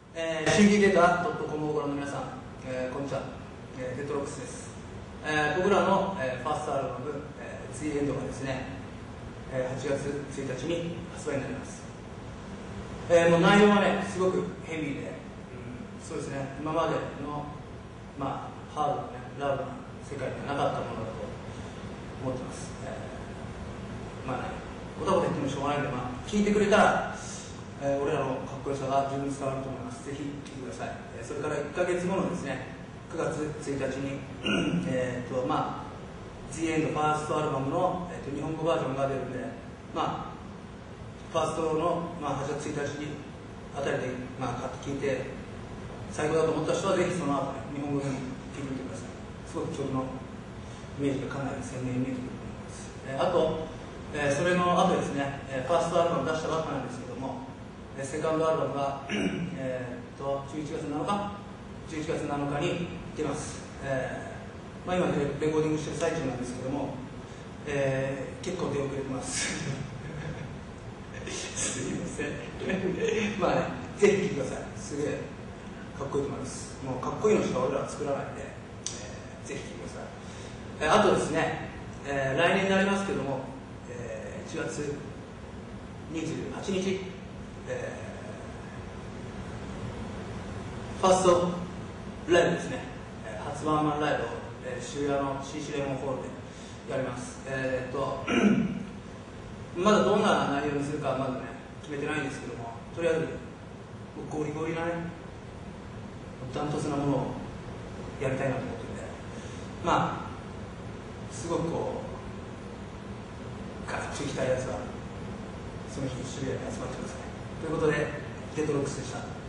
CD データ .com をご覧の皆さん、こんにちは、デトロックスです。僕らの、ファーストアルバム、The End がですね、8月1日に発売になります。もう内容はね、すごくヘビーで、そうですね、今までの、ハードな、ね、ラブな世界ではなかったものだと思ってます。ごたごた言ってもしょうがないんで、聞いてくれたら、俺らのかっこよさが十分伝わると思います。ぜひ聴いてください。それから1ヶ月後のですね、9月1日にThe End ファーストアルバムの、日本語バージョンが出るんで、ファーストの、8月1日あたりで、買って聴いて最高だと思った人はぜひその後、日本語でも聴いてみてください。すごく曲のイメージがかなり鮮明に見えてくると思います。あとそれの後ですね、ファーストアルバム出したばっかなんですけども、セカンドアルバムが11月7日に出ます。今レコーディングしてる最中なんですけども、結構出遅れてますすいませんぜひ聴いてください。すげえかっこいいと思います。もうかっこいいのしか俺らは作らないんで、ぜひ聴いてください。あとですね、来年になりますけども、1月28日、ファーストライブですね、初ワンマンライブを、渋谷の CC レモンホールでやります。まだどんな内容にするかはまだね決めてないんですけども、とりあえずゴリゴリなねダントツなものをやりたいなと思ってるんで、すごくこうガッといきたいやつはその日渋谷に集まってください。ということでデトロックスでした。